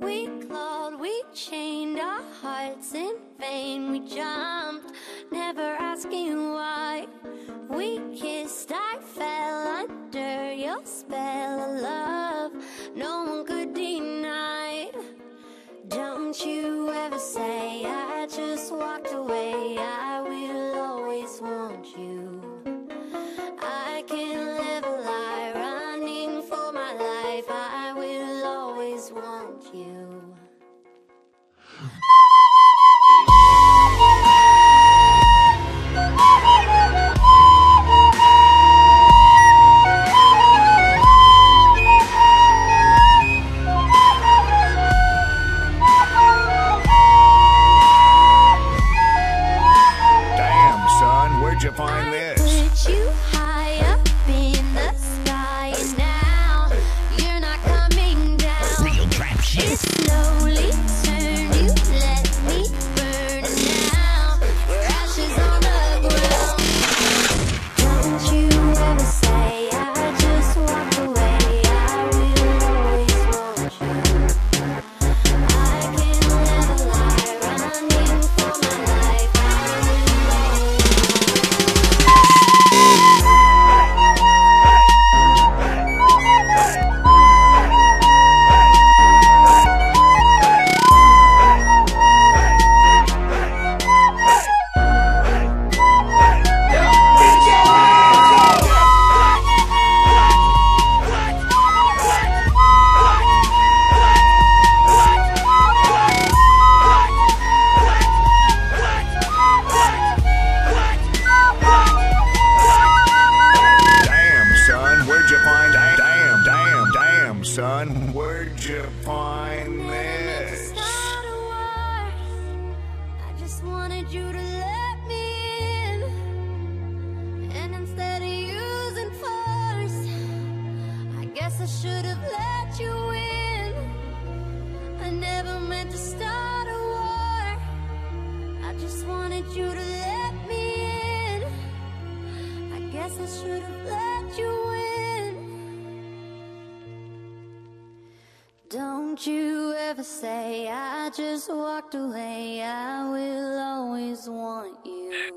We clawed, we chained our hearts in vain. We jumped, never asking why. We kissed, I fell under your spell of love no one could deny. Don't you ever say I just walked away. I will always want you. I can't live a lie, running for my life. I will always want you. Damn, son, where'd you find this? Put you high up in the sky, and now you're not coming down. Real trap shit. It slowly turned, you let me burn, and now we're ashes on the ground. Don't you ever say I just walked away. I will always want you. I can't live a lie, running for my life. I will always Damn, son, where'd you find Damn, son, where'd you find this? start a war. I just wanted you to let me in, and instead of using force, I guess I should have let you in. I never meant to start a war. I just wanted you to let me in. I guess I should have let you in. Don't you ever say I just walked away. I will always want you.